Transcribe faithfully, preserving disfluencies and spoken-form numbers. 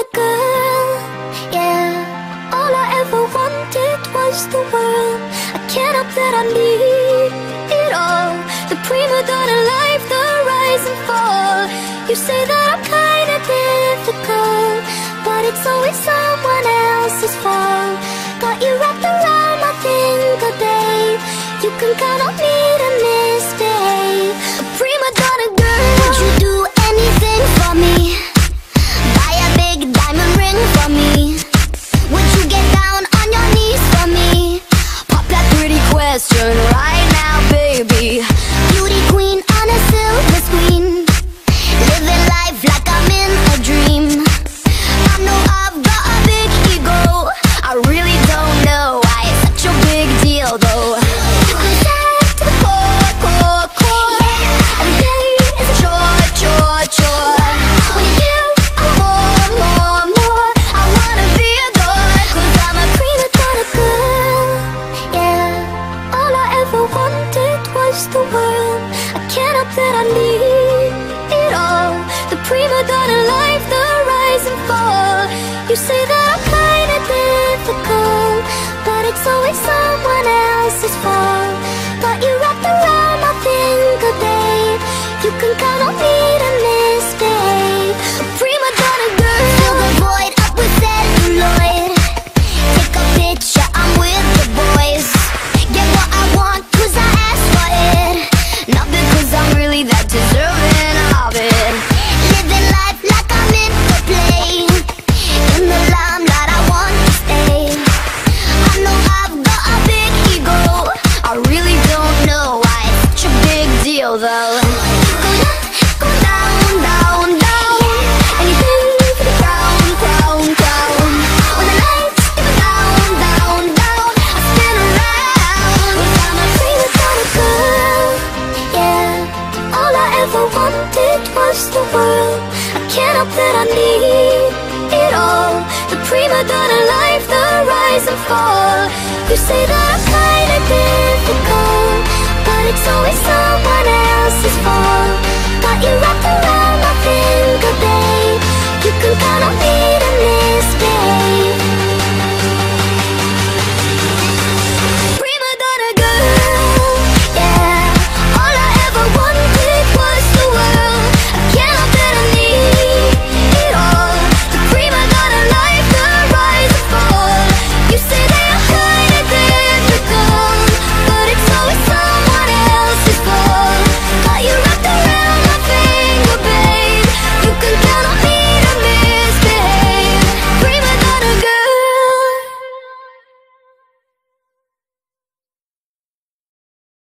a girl, yeah. All I ever wanted was the world. I can't help that I need it all. The prima donna life, the rise and fall. You say that I'm kinda difficult, but it's always someone else's fault. Got you wrapped around my finger, babe. You can count on me to misbehave. A prima donna girl. Would you do anything for me? Buy a big diamond ring for me? Would you get down on your knees for me? Pop that pretty question right now, baby. Beauty queen on a silver screen, living life like I'm in a dream. I know I've got a big ego, I really don't know why it's such a big deal though. I'm sad to the core, core, core. Every day is a chore, chore, chore. When you give, I want more, more, more. I wanna be adored, cause I'm a prima donna girl, yeah. All I ever wanted was the world. I can't help that I need it all. The prima donna life, the rise and fall. You say that I'm kinda difficult, but it's always someone else's fault. Got you wrapped around my finger, babe. You can count on me to misbehave. A prima donna girl. Fill the void up with celluloid. Take a picture, I'm with the boys. Get what I want, cause I asked for it, not because I'm really that deserving of it. Living life like I'm in the play, in the limelight I want to stay. I know I've got a big ego, I really don't know why it's such a big deal though. Go down, go down, down, down. Anything for the crown, crown, crown. When the lights go down, down, down, I spin around. Cause I'm a prima donna girl, yeah. All I ever wanted was the world. I can't help that I need it all. The prima donna life, the rise and fall. You say that I'm kinda difficult, but it's always someone else's fault. Got you wrapped around